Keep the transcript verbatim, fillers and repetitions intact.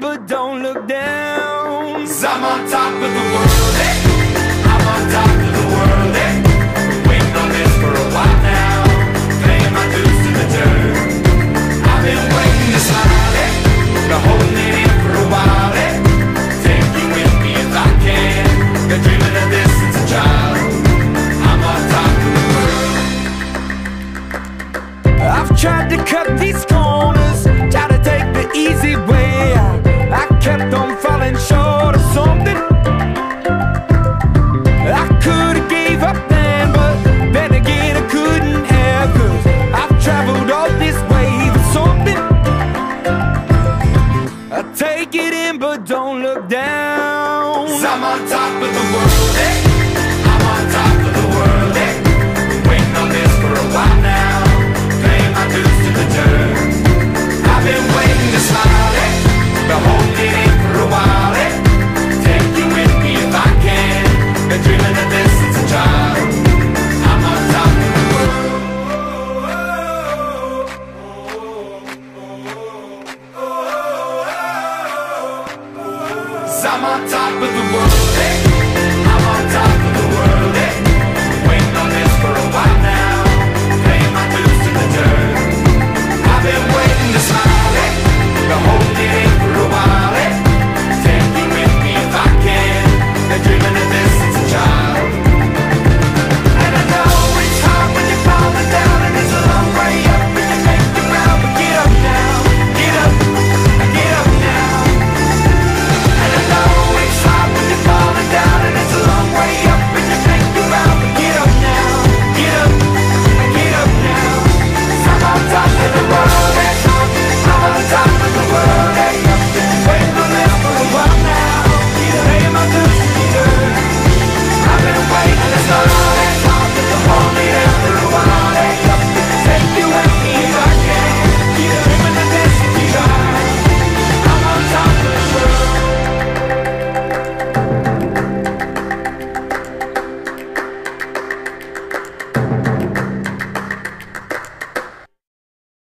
but don't look down. 'Cause I'm on top of the world, hey. I'm on top of the world, hey. Been waiting on this for a while now, paying my dues to the dirt. I've been waiting to smile, hey. Been holding it in for a while, hey. Take you with me if I can. Been dreaming of this since a child. I'm on top of the world. I've tried to cut these corners, try to take the easy way out. I kept on falling short of something. I could've gave up then, but then again I couldn't have, 'cause I've traveled all this way for something. I take it in but don't look down. 'Cause I'm on top of the world, hey. I'm on top of the world, hey. Been waiting on this for a while now, paying my dues to the dirt. I've been waiting to smile, hey. Been holding it in for a while, hey. Take you with me if I can. Been dreaming of this since a child. I'm on top of the world. 'Cause I'm on top of the world, hey.